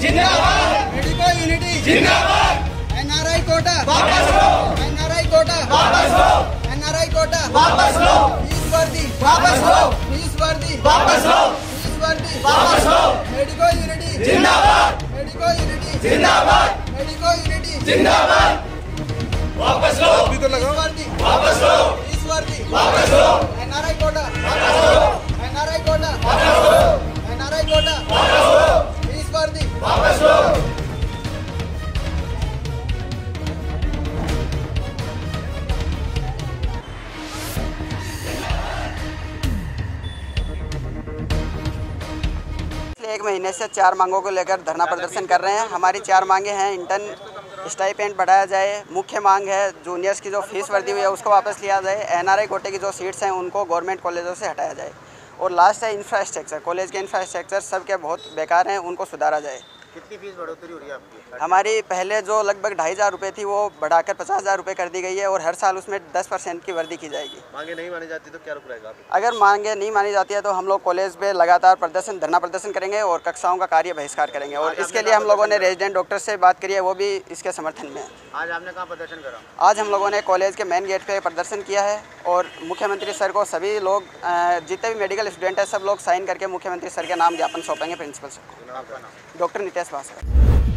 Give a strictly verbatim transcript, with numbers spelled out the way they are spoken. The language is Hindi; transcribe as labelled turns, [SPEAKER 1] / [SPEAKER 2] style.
[SPEAKER 1] जिंदाबाद। मेडिको यूनिटी जिंदाबाद। एनआरआई कोटा वापस लो। एनआरआई कोटा वापस लो। एनआरआई कोटा वापस लो। फीस वर्दी वापस लो। फीस वर्दी वापस लो। फीस वर्दी वापस लो। मेडिको यूनिटी जिंदाबाद। मेडिको यूनिटी जिंदाबाद। मेडिको यूनिटी जिंदाबाद। वापस लो। फीस वर्दी वापस लो। फीस वर्दी वापस लो। एनआरआई कोटा वापस लो। एनआरआई कोटा वापस लो। एनआरआई कोटा वापस लो। फीस वर्दी वापस लो। एक महीने से चार मांगों को लेकर धरना प्रदर्शन कर रहे हैं। हमारी चार मांगे हैं। इंटर्न स्टाइपेंड बढ़ाया जाए। मुख्य मांग है जूनियर्स की जो फीस वर्दी हुई है उसको वापस लिया जाए। एनआरआई कोटे की जो सीट्स हैं उनको गवर्नमेंट कॉलेजों से हटाया जाए। और लास्ट है इंफ्रास्ट्रक्चर। कॉलेज के इंफ्रास्ट्रक्चर सब के बहुत बेकार हैं, उनको सुधारा जाए।
[SPEAKER 2] कितनी फीस बढ़ोतरी हो रही है आपकी?
[SPEAKER 1] हमारी पहले जो लगभग ढाई हज़ार रुपये थी वो बढ़ाकर पचास हज़ार रुपये कर दी गई है और हर साल उसमें दस परसेंट की वृद्धि की जाएगी।
[SPEAKER 2] मांगे नहीं मानी जाती तो क्या रुक रहेगा?
[SPEAKER 1] अगर मांगे नहीं मानी जाती है तो हम लोग कॉलेज में लगातार प्रदर्शन धरना प्रदर्शन करेंगे और कक्षाओं का कार्य बहिष्कार करेंगे। और इसके लिए हम लोगों ने रेजिडेंट डॉक्टर से बात करी है, वो भी इसके समर्थन में है।
[SPEAKER 2] आज आपने कहाँ प्रदर्शन करा?
[SPEAKER 1] आज हम लोगों ने कॉलेज के मेन गेट पे प्रदर्शन किया है और मुख्यमंत्री सर को सभी लोग जितने भी मेडिकल स्टूडेंट हैं सब लोग साइन करके मुख्यमंत्री सर के नाम ज्ञापन सौंपेंगे प्रिंसिपल सर को।
[SPEAKER 2] आपका नाम?
[SPEAKER 1] डॉक्टर नितेश भास्कर।